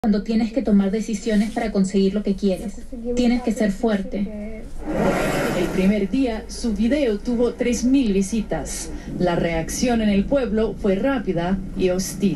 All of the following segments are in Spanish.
Cuando tienes que tomar decisiones para conseguir lo que quieres. Tienes que ser fuerte. El primer día, su video tuvo 3.000 visitas. La reacción en el pueblo fue rápida y hostil.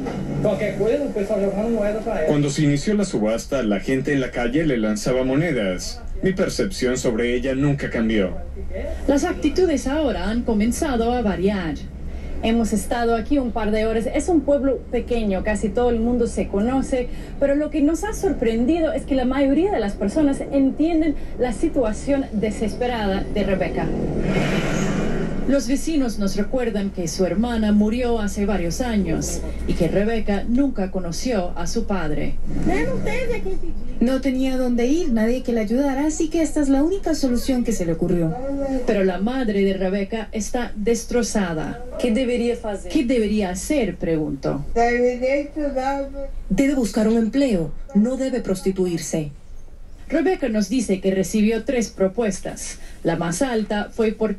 Cuando se inició la subasta, la gente en la calle le lanzaba monedas. Mi percepción sobre ella nunca cambió. Las actitudes ahora han comenzado a variar. Hemos estado aquí un par de horas. Es un pueblo pequeño, casi todo el mundo se conoce, pero lo que nos ha sorprendido es que la mayoría de las personas entienden la situación desesperada de Rebecca. Los vecinos nos recuerdan que su hermana murió hace varios años y que Rebecca nunca conoció a su padre. No tenía dónde ir, nadie que la ayudara, así que esta es la única solución que se le ocurrió. Pero la madre de Rebecca está destrozada. ¿Qué debería hacer? ¿Qué debería hacer?, preguntó. Debe buscar un empleo, no debe prostituirse. Rebecca nos dice que recibió 3 propuestas. La más alta fue por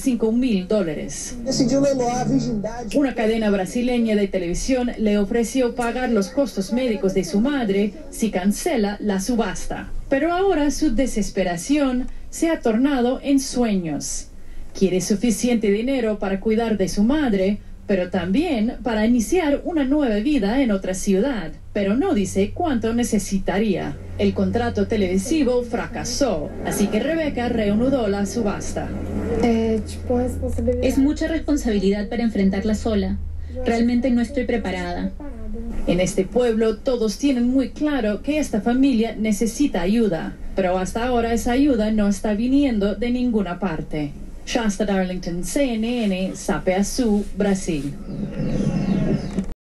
$35.000. Una cadena brasileña de televisión le ofreció pagar los costos médicos de su madre si cancela la subasta. Pero ahora su desesperación se ha tornado en sueños. Quiere suficiente dinero para cuidar de su madre, pero también para iniciar una nueva vida en otra ciudad. Pero no dice cuánto necesitaría. El contrato televisivo fracasó, así que Rebecca reanudó la subasta. Es mucha responsabilidad para enfrentarla sola. Realmente no estoy preparada. En este pueblo todos tienen muy claro que esta familia necesita ayuda, pero hasta ahora esa ayuda no está viniendo de ninguna parte. Shasta Darlington, CNN, Sapeaçu, Brasil.